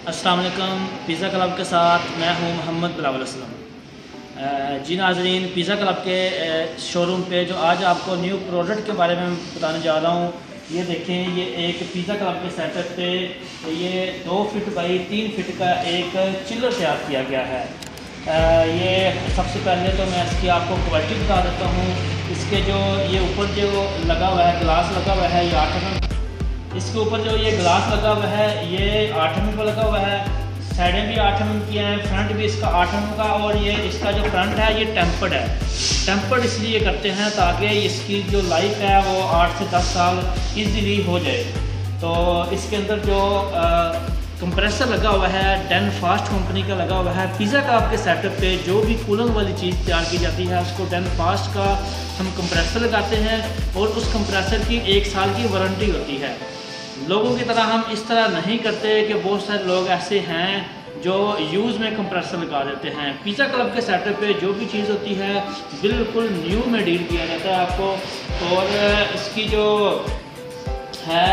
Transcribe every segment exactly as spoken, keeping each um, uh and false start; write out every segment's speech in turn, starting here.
अस्सलाम वालेकुम। Pizza club के साथ मैं हूं मोहम्मद बिलावल असलम। जी नाज़रीन, पिज़्ज़ा क्लब के शोरूम पे जो आज आपको न्यू प्रोडक्ट के बारे में बताने जा रहा हूं, ये देखें, ये एक पिज़्ज़ा क्लब के सेटअप पे ये दो फिट बाई तीन फिट का एक चिल्लर तैयार किया गया है। ये सबसे पहले तो मैं इसकी आपको क्वालिटी बता देता हूँ। इसके जो ये ऊपर जो लगा हुआ है, ग्लास लगा हुआ है, ये आठ एम एम। इसके ऊपर जो ये ग्लास लगा हुआ है ये आठ एम एम का लगा हुआ है। साइडें भी आठ एम एम की हैं, फ्रंट भी इसका आठ एम एम का। और ये इसका जो फ्रंट है ये टेम्पर्ड है। टेम्पर्ड इसलिए करते हैं ताकि इसकी जो लाइफ है वो आठ से दस साल इजीली हो जाए। तो इसके अंदर जो कंप्रेसर लगा हुआ है डेन फास्ट कंपनी का लगा हुआ है। पिज़्ज़ा क्लब के सेटअप पे जो भी कूलिंग वाली चीज़ तैयार की जाती है उसको डेन फास्ट का हम कंप्रेसर लगाते हैं और उस कंप्रेसर की एक साल की वारंटी होती है। लोगों की तरह हम इस तरह नहीं करते कि बहुत सारे लोग ऐसे हैं जो यूज़ में कंप्रेसर लगा देते हैं। पिज़्ज़ा क्लब के सेटअप पे जो भी चीज़ होती है बिल्कुल न्यू में डील किया जाता है आपको। और इसकी जो है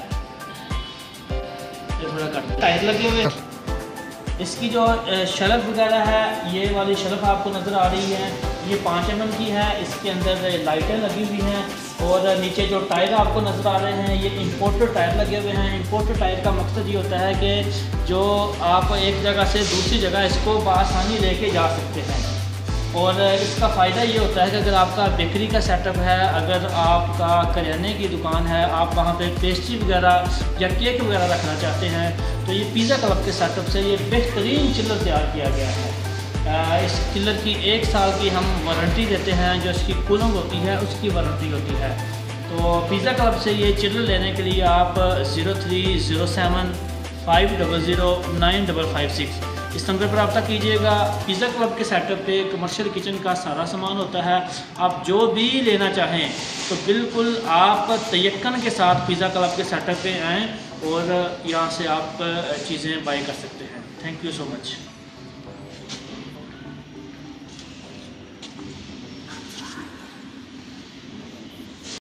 थोड़ा कट टायर लगे हुए, इसकी जो शेल्फ वगैरह है ये वाली शेल्फ आपको नज़र आ रही है, ये पाँच एम एम की है। इसके अंदर लाइटें लगी हुई हैं और नीचे जो टायर आपको नज़र आ रहे हैं ये इंपोर्टेड टायर लगे हुए हैं। इंपोर्टेड टायर का मकसद ये होता है कि जो आप एक जगह से दूसरी जगह इसको बआसानी लेके जा सकते हैं। और इसका फ़ायदा ये होता है कि अगर आपका बेकरी का सेटअप है, अगर आपका करियाने की दुकान है, आप वहाँ पे पेस्ट्री वगैरह या केक वगैरह रखना चाहते हैं तो ये पिज़्ज़ा क्लब के सेटअप से ये बेहतरीन चिल्लर तैयार किया गया है। इस चिल्लर की एक साल की हम वारंटी देते हैं। जो इसकी कूलिंग होती है उसकी वारंटी होती है। तो पिज़्ज़ा क्लब से ये चिल्लर लेने के लिए आप zero three zero seven five double zero nine double five six इस नंबर पर रब्ता कीजिएगा। पिज़्ज़ा क्लब के सेटअप पे कमर्शियल किचन का सारा सामान होता है। आप जो भी लेना चाहें तो बिल्कुल आप तयक्कन के साथ पिज़्ज़ा क्लब के सेटअप पे आएँ और यहाँ से आप चीज़ें बाय कर सकते हैं। Thank you so much.